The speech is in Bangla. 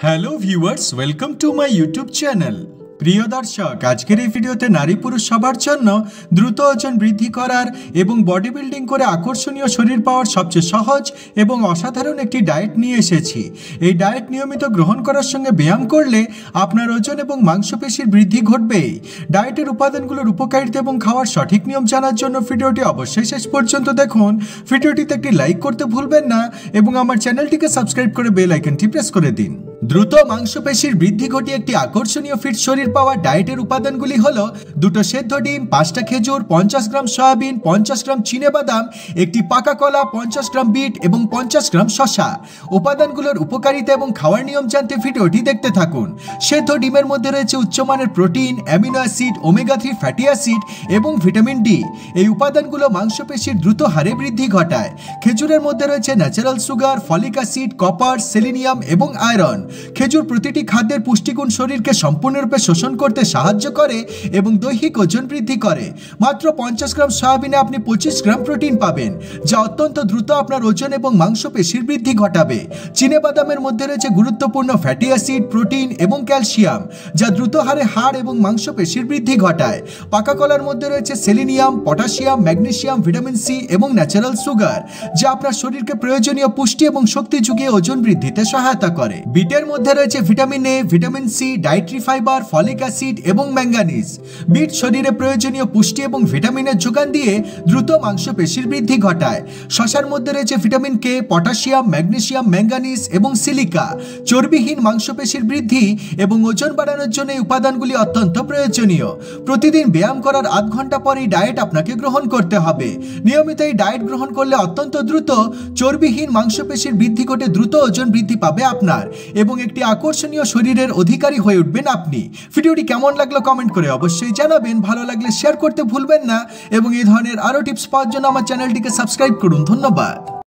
Hello viewers, welcome to my YouTube channel. প্রিয় দর্শক, আজকের এই ভিডিওতে নারী পুরুষ সবার জন্য দ্রুত ওজন বৃদ্ধি করার এবং বডি বিল্ডিং করে আকর্ষণীয় শরীর পাওয়ার সবচেয়ে সহজ এবং অসাধারণ একটি ডায়েট নিয়ে এসেছি। এই ডায়েট নিয়মিত গ্রহণ করার সঙ্গে ব্যায়াম করলে আপনার ওজন এবং মাংসপেশির বৃদ্ধি ঘটবেই। ডায়েটের উপাদানগুলোর উপকারিতা এবং খাওয়ার সঠিক নিয়ম জানার জন্য ভিডিওটি অবশ্যই শেষ পর্যন্ত দেখুন। ভিডিওটিতে একটি লাইক করতে ভুলবেন না এবং আমার চ্যানেলটিকে সাবস্ক্রাইব করে বেল আইকনটি প্রেস করে দিন। দ্রুত মাংসপেশির বৃদ্ধি ঘটিয়ে একটি আকর্ষণীয় ফিট শরীর পাওয়া ডায়েটের উপাদানগুলি হলো 2টো সেদ্ধ ডিম, 5টা খেজুর, 50 গ্রাম সয়াবিন, 50 গ্রাম চিনেবাদাম, একটি পাকা কলা, 50 গ্রাম বিট এবং 50 গ্রাম শসা। উপাদানগুলোর উপকারিতা এবং খাওয়ার নিয়ম জানতে ভিডিওটি দেখতে থাকুন। সেদ্ধ ডিমের মধ্যে রয়েছে উচ্চমানের protein, amino acid, omega 3 fatty acid এবং ভিটামিন ডি। এই উপাদানগুলো মাংসপেশির দ্রুত হারে বৃদ্ধি ঘটায়। খেজুরের মধ্যে রয়েছে natural sugar, folic acid, copper, selenium এবং আয়রন। খেজুর প্রতিটি খাদ্যের পুষ্টিগুণ শরীরকে সম্পূর্ণরূপে শোষণ করতে সাহায্য করে এবং দৈহিক ওজন বৃদ্ধি করে। মাত্র 50 গ্রাম সয়াবিনে আপনি 25 গ্রাম প্রোটিন পাবেন, যা অত্যন্ত দ্রুত আপনার ওজন এবং মাংসপেশির বৃদ্ধি ঘটাবে। চিনেবাদামের মধ্যে রয়েছে গুরুত্বপূর্ণ ফ্যাটি অ্যাসিড, প্রোটিন এবং ক্যালসিয়াম, যা দ্রুত হারে হাড় এবং মাংসপেশির বৃদ্ধি ঘটায়। পাকা কলার মধ্যে রয়েছে selenium, potassium, magnesium, vitamin C এবং ন্যাচারাল সুগার, যা আপনার শরীরকে প্রয়োজনীয় পুষ্টি এবং শক্তি যুগিয়ে ওজন বৃদ্ধিতে সহায়তা করে। বিটের মধ্যে রয়েছে vitamin A, vitamin C, dietary fibre, folic acid এবং ম্যাঙ্গানিজ। বিট শরীরে প্রয়োজনীয় পুষ্টি এবং ভিটামিনের যোগান দিয়ে দ্রুত মাংসপেশির বৃদ্ধি ঘটায়। শসার মধ্যে রয়েছে vitamin K, potassium, magnesium, manganese এবং সিলিকা। চর্বিহীন মাংসপেশির বৃদ্ধি এবং ওজন বাড়ানোর জন্য এই উপাদানগুলি অত্যন্ত প্রয়োজনীয়। প্রতিদিন ব্যায়াম করার আধ ঘন্টা পর এই ডায়েট আপনাকে গ্রহণ করতে হবে। নিয়মিত এই ডায়েট গ্রহণ করলে অত্যন্ত দ্রুত চর্বিহীন মাংসপেশির বৃদ্ধি ঘটে দ্রুত ওজন বৃদ্ধি পাবে আপনার এবং একটি আকর্ষণীয় শরীরের অধিকারী হয়ে উঠবেন আপনি। ভিডিওটি কেমন লাগলো কমেন্ট করে অবশ্যই জানাবেন। ভালো লাগলে শেয়ার করতে ভুলবেন না এবং এই ধরনের আরো টিপস পাওয়ার জন্য আমার চ্যানেলটিকে সাবস্ক্রাইব করুন। ধন্যবাদ।